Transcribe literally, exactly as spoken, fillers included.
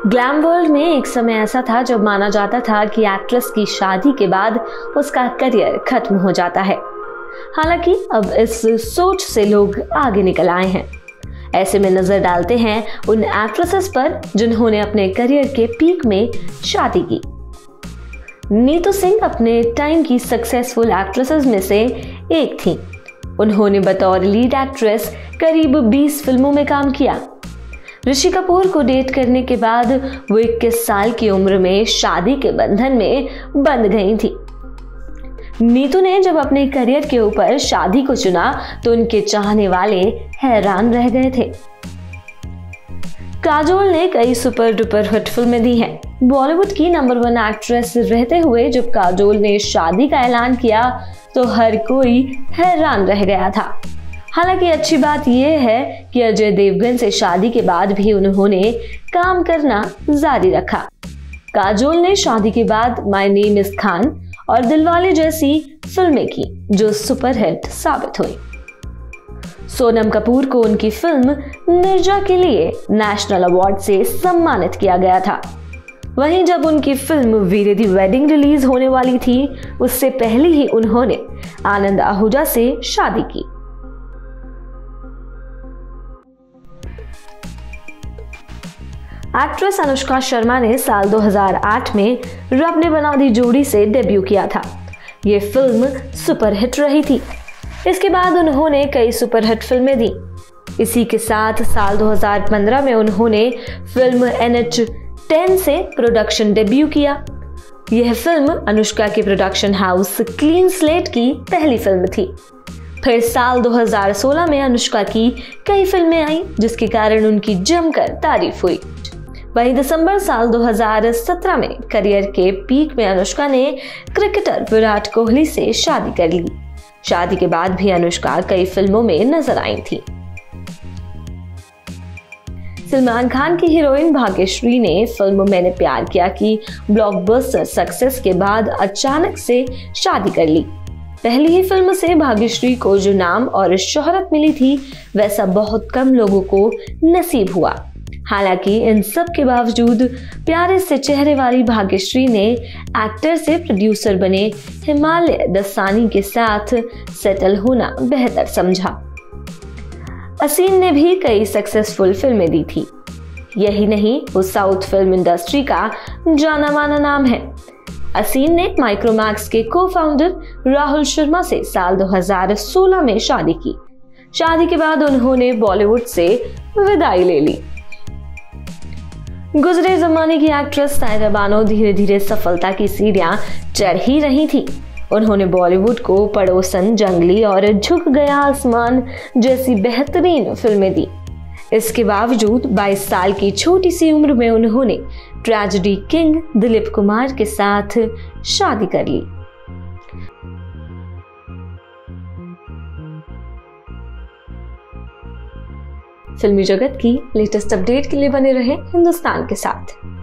Glam world में एक समय ऐसा था जब माना जाता था कि एक्ट्रेस की शादी के बाद उसका करियर खत्म हो जाता है। हालांकि अब इस सोच से लोग आगे निकल आए हैं। ऐसे में नजर डालते हैं उन एक्ट्रेसेस पर जिन्होंने अपने करियर के पीक में शादी की। नीतू सिंह अपने टाइम की सक्सेसफुल एक्ट्रेसेस में से एक थी। उन्होंने बतौर लीड एक्ट्रेस करीब बीस फिल्मों में काम किया। ऋषि कपूर को डेट करने के बाद वो इक्कीस साल की उम्र में शादी के बंधन में बंध गई थी। नीतू ने जब अपने करियर के ऊपर शादी को चुना तो उनके चाहने वाले हैरान रह गए थे। काजोल ने कई सुपर डुपर हिट फिल्में दी हैं। बॉलीवुड की नंबर वन एक्ट्रेस रहते हुए जब काजोल ने शादी का ऐलान किया तो हर कोई हैरान रह गया था। हालांकि अच्छी बात यह है कि अजय देवगन से शादी के बाद भी उन्होंने काम करना जारी रखा। काजोल ने शादी के बाद माय नेम इज खान और दिलवाले जैसी फिल्में की जो सुपरहिट साबित हुई। सोनम कपूर को उनकी फिल्म मिर्जा के लिए नेशनल अवार्ड से सम्मानित किया गया था। वहीं जब उनकी फिल्म वीरे दी वेडिंग रिलीज होने वाली थी उससे पहले ही उन्होंने आनंद आहूजा से शादी की। एक्ट्रेस अनुष्का शर्मा ने साल दो हज़ार आठ में रब ने बना दी जोड़ी से डेब्यू किया था। ये फिल्म सुपरहिट रही थी। इसके बाद उन्होंने कई सुपरहिट फिल्में दी। इसी के साथ साल दो हज़ार पंद्रह में उन्होंने फिल्म एन एच टेन से प्रोडक्शन डेब्यू किया। यह फिल्म अनुष्का के प्रोडक्शन हाउस क्लीन स्लेट की पहली फिल्म थी। फिर साल दो हज़ार सोलह में अनुष्का की कई फिल्में आई जिसके कारण उनकी जमकर तारीफ हुई। वहीं दिसंबर साल दो हज़ार सत्रह में करियर के पीक में अनुष्का ने क्रिकेटर विराट कोहली से शादी कर ली। शादी के बाद भी अनुष्का कई फिल्मों में नजर आई थी। सलमान खान की हीरोइन भाग्यश्री ने फिल्म मैंने प्यार किया की ब्लॉकबस्टर सक्सेस के बाद अचानक से शादी कर ली। पहली ही फिल्म से भाग्यश्री को जो नाम और शोहरत मिली थी वैसा बहुत कम लोगों को नसीब हुआ। हालांकि इन सब के बावजूद प्यारे से चेहरे वाली भाग्यश्री ने एक्टर से प्रोड्यूसर बने हिमालय दसानी के साथ सेटल होना बेहतर समझा। असीन ने भी कई सक्सेसफुल फिल्में दी थी। यही नहीं, वो साउथ फिल्म इंडस्ट्री का जाना माना नाम है। असीन ने माइक्रोमैक्स के को फाउंडर राहुल शर्मा से साल दो हज़ार सोलह में शादी की। शादी के बाद उन्होंने बॉलीवुड से विदाई ले ली। गुजरे जमाने की एक्ट्रेस सायरा बानो धीरे धीरे सफलता की सीढ़ियां चढ़ ही रही थी। उन्होंने बॉलीवुड को पड़ोसन, जंगली और झुक गया आसमान जैसी बेहतरीन फिल्में दी। इसके बावजूद बाईस साल की छोटी सी उम्र में उन्होंने ट्रेजेडी किंग दिलीप कुमार के साथ शादी कर ली। फिल्मी जगत की लेटेस्ट अपडेट के लिए बने रहे हिंदुस्तान के साथ।